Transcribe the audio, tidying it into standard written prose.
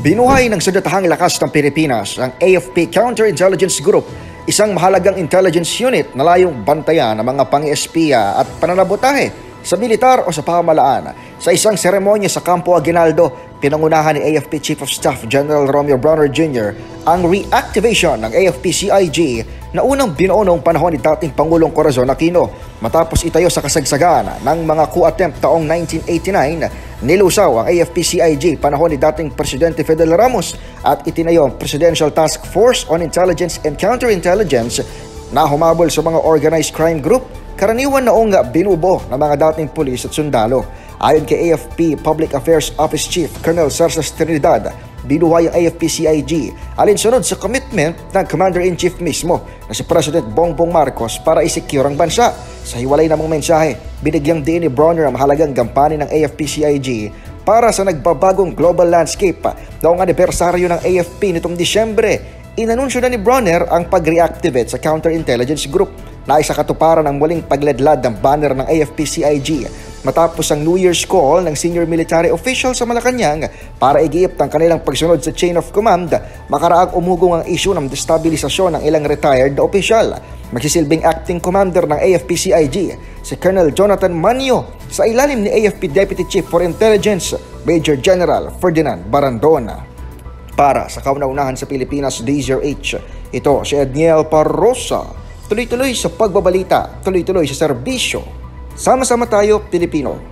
Binuhay ng Sandatahang Lakas ng Pilipinas ang AFP Counterintelligence Group, isang mahalagang intelligence unit na layong bantayan ng mga pang-espiya at pananabotahe sa militar o sa pamahalaan. Sa isang seremonya sa Campo Aguinaldo, pinangunahan ni AFP Chief of Staff General Romeo Brawner Jr. ang reactivation ng AFP-CIG na unang binuo noong panahon ni dating Pangulong Corazon Aquino. Matapos itayo sa kasagsagan ng mga coup attempt taong 1989, nilusaw ang AFP-CIG panahon ni dating Presidente Fidel Ramos at itinayo ang Presidential Task Force on Intelligence and Counterintelligence na humabol sa mga organized crime group, karaniwan noong binubo ng mga dating pulis at sundalo. Ayon kay AFP Public Affairs Office Chief Colonel Sarsas Trinidad, binuhay ang AFP-CIG alinsunod sa commitment ng Commander-in-Chief mismo na si President Bongbong Marcos para i-secure ang bansa. Sa hiwalay namang mensahe, binigyang diin ni Brawner ang mahalagang gampanin ng AFP-CIG para sa nagbabagong global landscape. Noong anibersaryo ng AFP nitong Disyembre, inanunsyo na ni Brawner ang pag-reactivate sa Counterintelligence Group na isa katuparan ng muling pagledlad ng banner ng AFP-CIG matapos ang New Year's call ng senior military official sa Malacanang para igiip ang kanilang pagsunod sa chain of command. Makaraang umugong ang issue ng destabilisasyon ng ilang retired na opisyal. Magsisilbing acting commander ng AFP-CIG si Colonel Jonathan Manio sa ilalim ni AFP Deputy Chief for Intelligence Major General Ferdinand Barandona. Para sa kauna-unahan sa Pilipinas DZRH, ito si Edniel Parrosa. Tuloy-tuloy sa pagbabalita, tuloy-tuloy sa serbisyo. Sama-sama tayo, Pilipino.